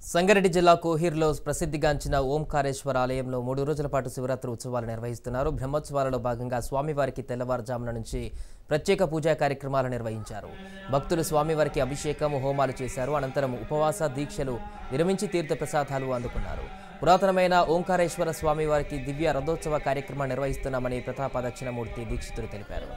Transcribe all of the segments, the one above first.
సంగారెడ్డి జిల్లా కోహిర్లో ప్రసిద్ధిగాంచిన ఓంకారేశ్వర ఆలయంలో 3 రోజుల పాటు శివరాత్రి ఉత్సవాలు నిర్వహిస్తున్నారు. బ్రహ్మోత్సవాలలో భాగంగా స్వామివారికి తెల్లవారుజామున నుంచి ప్రత్యేక పూజా కార్యక్రమాలు నిర్వహించారు. భక్తులు స్వామివారికి అభిషేకం, హోమాలు చేశారు. అనంతరం ఉపవాస దీక్షలు విరమించి తీర్థ ప్రసాదాలు అందుకున్నారు. పురాతనమైన ఓంకారేశ్వర స్వామివారికి దివ్య రథోత్సవ కార్యక్రమాన్ని నిర్వహిస్తున్నామని ప్రతాప దక్షిణమూర్తి దీక్షితులు తెలిపారు.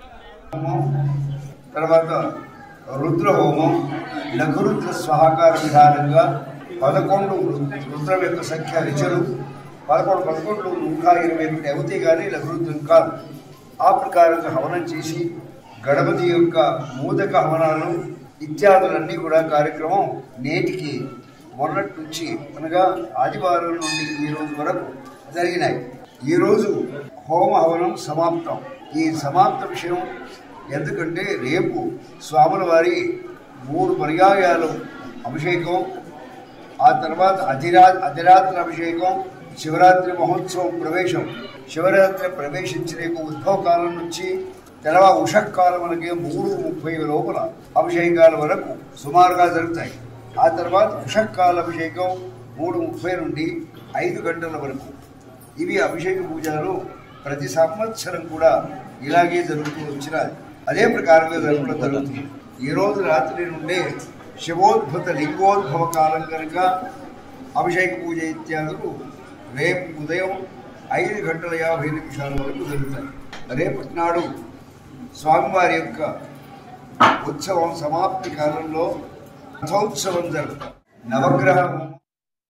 रुद्र होमं लघुरुद्र स्वाहाकार विधानंगा 11 रुद्రం యొక్క సంఖ్య రిచలు 11 121 అవుతాయి కానీ లఘురుద్రం కాదు. ఆ ప్రకారంగా హవనం చేసి గణపతి యొక్క మోదక హవనాలు ఇత్యాదులన్నీ కూడా కార్యక్రమం నేటికి మొన్నటి నుంచి అనగా ఆదివారం నుండి ఈ రోజు వరకు జరిగినాయి. ఈ రోజు హోమ హవనం సమాప్తం. ఈ సమాప్త విషయం ఎందుకంటే రేపు స్వాముల వారి 3 పర్యాయాలు అభిషేకం, ఆ తర్వాత అధిరాత్రి అభిషేకం, శివరాత్రి మహోత్సవం ప్రవేశం. శివరాత్రి ప్రవేశించిన ఉద్భవ కాలం నుంచి తెలవా ఉషకాలం మనకి 3:30 లోపల అభిషేకాల వరకు సుమారుగా జరుగుతాయి. ఆ తర్వాత ఉషకాల అభిషేకం 3:30 నుండి 5 గంటల వరకు. ఇవి అభిషేక పూజలు ప్రతి సంవత్సరం కూడా ఇలాగే జరుగుతూ వచ్చినది. అదే ప్రకారంగా జరగడం జరుగుతుంది. ఈ రోజు రాత్రి నుండే శివోద్భుత లింగోద్భవ కాలం కనుక అభిషేక పూజ ఇత్యాదులు రేపు ఉదయం 5 గంటల 50 నిమిషాల వరకు జరుగుతాయి. రేపటి నాడు స్వామివారి యొక్క ఉత్సవం సమాప్తి కాలంలో రథోత్సవం జరుగుతుంది. నవగ్రహం